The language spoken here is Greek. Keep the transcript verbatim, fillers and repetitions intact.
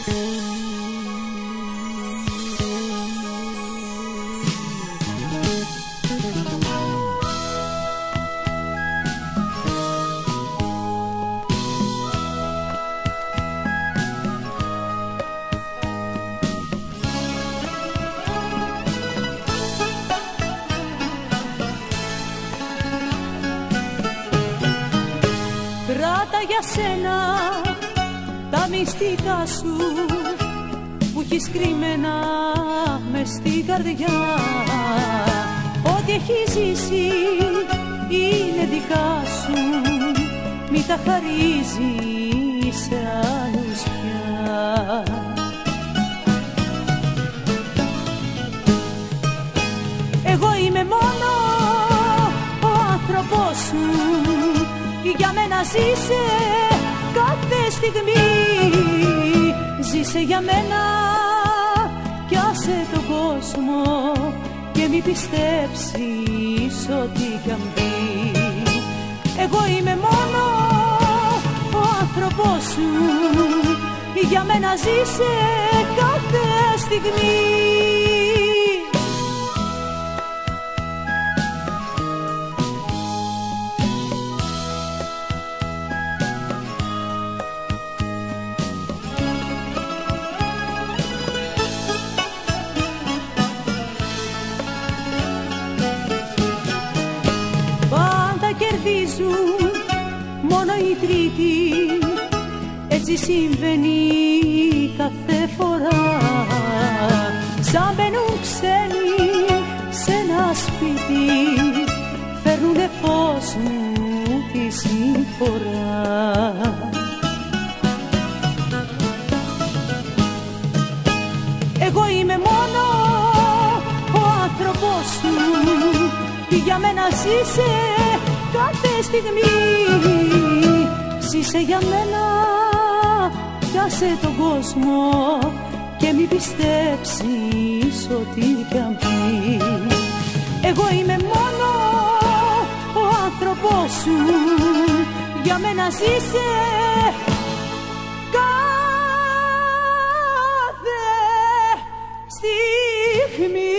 Κράτα για σένα τα μυστικά σου που έχεις κρυμμένα μες στην καρδιά. Ό,τι έχεις ζήσει είναι δικά σου, μη τα χαρίζεις σε άλλους πια. Εγώ είμαι μόνο ο άνθρωπός σου, για μένα ζήσε κάθε στιγμή. Ζήσε για μένα κι άσε τον κόσμο και μη πιστέψεις ό,τι κι αν πει. Εγώ είμαι μόνο ο άνθρωπός σου, για μένα ζήσε κάθε στιγμή. Κερδίζουν μόνο οι τρίτοι, έτσι συμβαίνει κάθε φορά. Σαν μπαίνουν ξένοι σε ένα σπίτι, φέρνουνε φως μου τη συμφορά. Εγώ είμαι μόνο ο άνθρωπός σου, για μένα ζήσε κάθε στιγμή. Ζήσε για μένα κι άσε τον κόσμο και μη πιστέψεις ό,τι κι αν πει. Εγώ είμαι μόνο ο άνθρωπός σου, για μένα ζήσε κάθε στιγμή.